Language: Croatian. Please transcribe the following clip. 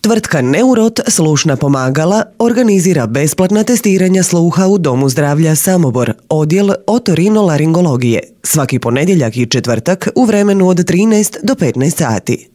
Tvrtka Neurot slušna pomagala organizira besplatna testiranja sluha u Domu zdravlja Samobor, odjel otorinolaringologije, svaki ponedjeljak i četvrtak u vremenu od 13 do 15 sati.